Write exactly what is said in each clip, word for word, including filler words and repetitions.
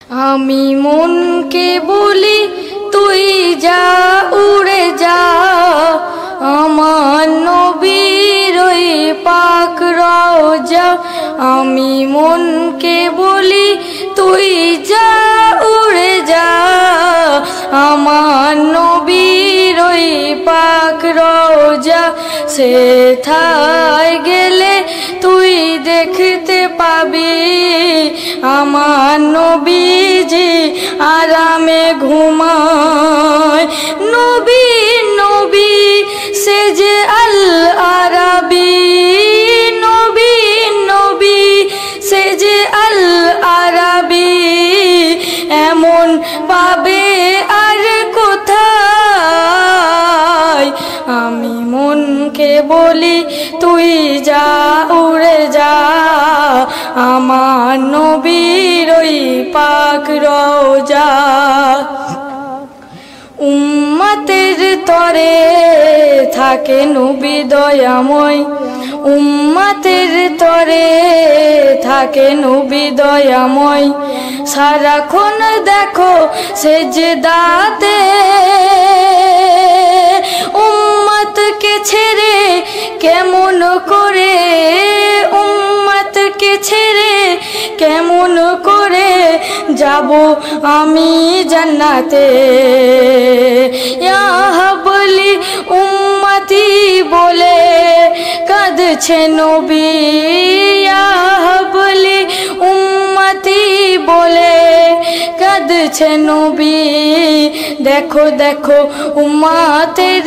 আমি মনকে বলি তুই যা উড়ে যা, আমার নবীর ওই পাক রওজা। আমি মনকে বলি তুই যা উড়ে যা, আমার নবীর ওই পাক রওজা। সেথায় গেলে তুই দেখতে পাবি আমার নবীজি আরামে ঘুমায়। নবী নবী সে যে আল আরাবি, নবী নবী সে যে আল আরাবি, এমন পাবে আর কোথায়। আমি মনকে বলি তুই যা উড়ে যা, আমার নবীর ওই পাক রওজা। উম্মতের তরে থাকে নবী দয়াময়, উম্মতের তরে থাকে নবী দয়াময়। সারাক্ষণ দেখো সেজদাতে উম্মতকে ছেড়ে কেমন করে, উম্মতকে ছেড়ে কেমন করে যাব আমি জান্নাতে। ইয়া হাবলি উম্মতি বলে কাঁদছে নবী, ইয়া হাবলি উম্মতি বলে কাঁদছে নবী। দেখো দেখো উম্মতের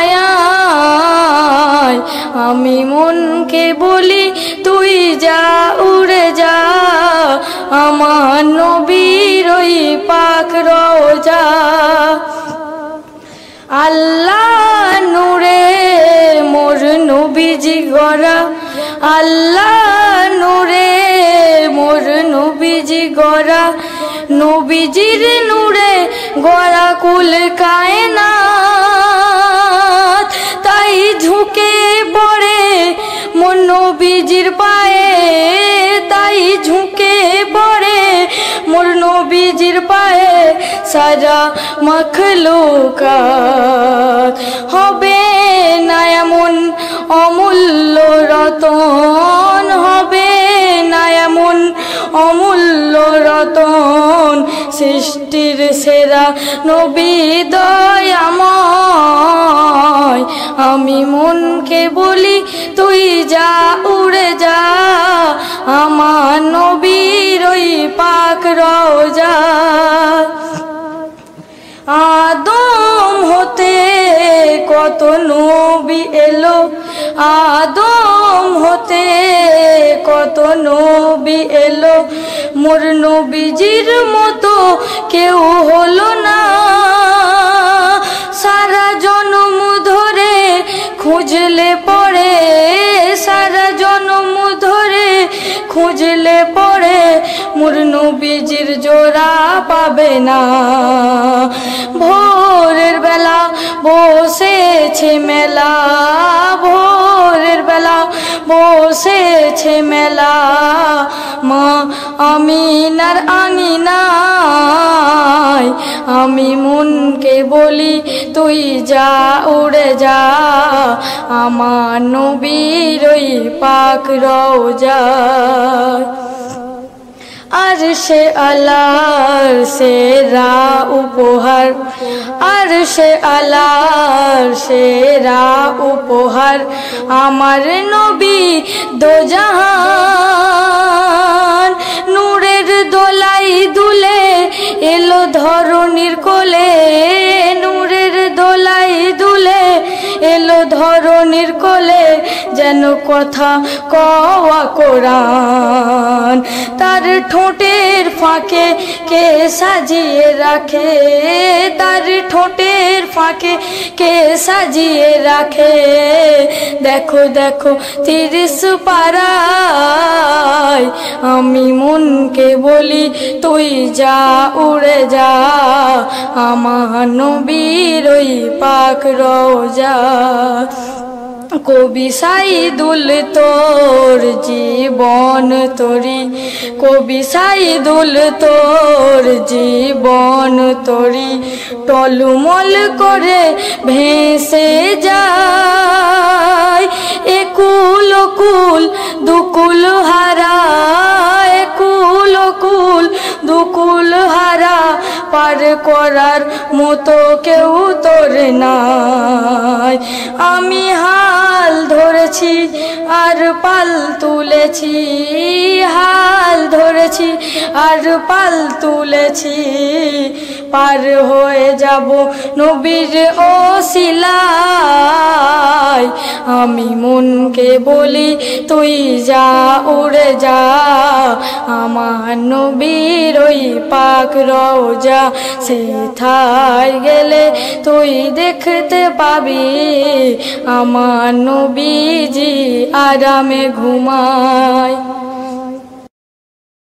মায়ায়, আমি মনকে বলি তুই যা উড়ে যা, আমার নবীর ওই পাক রওজা। আল্লাহ নূরে মোর নবীজি গড়া, আল্লাহ নূরে মোর নবীজি গড়া। নবীজির নূরে গড়া কুল কায়নাত, তাই ঝুঁকে পড়ে মোর নবীজির পায়ে, তাই ঝুঁকে পড়ে মোর নবীজির পায়ে। সারা মখলুকাত হবে না এমন অমূল্য রতন, হবে না এমন অমূল্য রতন। সৃষ্টির সেরা নবী দয়াময়, আমি মনকে বলি তুই যা উড়ে যা, আমার নবীর ওই পাক রওজা। আদম হতে কত নবী এলো, আদম হতে কত নবী এলো, মোর নবীজির মতো কেউ হলো না। সারা জন্ম ধরে খুঁজলে পড়ে, সারা জন্ম ধরে খুঁজলে পড়ে মোর নবীজির জোড়া পাবে না। ভোরের বেলা বসেছে মেলা, ভোরের বেলা বসেছে মেলা, মা আমিনার আঙিনায়। আমি মনকে বলি তুই যা উড়ে যা, আমার নবীর ওই পাক রওজা। আরশে আলার সেরা উপহার, আরশে আলার সেরা উপহার, আমার নবী দোজাহান। নূরের দোলাই দুলে এলো ধরণীর কোলে, নূরের দোলাই দুলে এলো ধরণীর কোলে। যেন কথা কওয়া কোরআন, তার ঠোঁটের ফাঁকে কে সাজিয়ে রাখে, তার ঠোঁটের ফাঁকে কে সাজিয়ে রাখে। দেখো দেখো তিরিশ পারায়, আমি মনকে বলি তুই যা উড়ে যা, আমার নবীর ওই পাক রওজা। কবি সাইদুল তোর জীবন তরি, কবি সাইদুল তোর জীবন তরি টলমল করে ভেসে যায়। একুল কুল দুকুল হারা, একুল কুল দুকুল হারা, পার করার মতো কেউ তোর নাই। আমি হাল ধরেছি আর পাল তুলেছি, হাল ধরেছি আর পাল তুলেছি, পার হয়ে যাব নবীর ওসিলায়। আমি মনকে বলি তুই যা উড়ে যা, আমার নবীর ওই পাক রওজা, সেথায় গেলে তুই দেখতে পাবি আমার নবীজি আরামে ঘুমায়।